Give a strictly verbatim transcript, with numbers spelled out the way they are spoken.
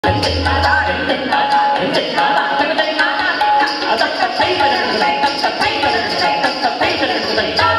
Hãy subscribe cho kênh Ghiền Mì Gõ để không bỏ lỡ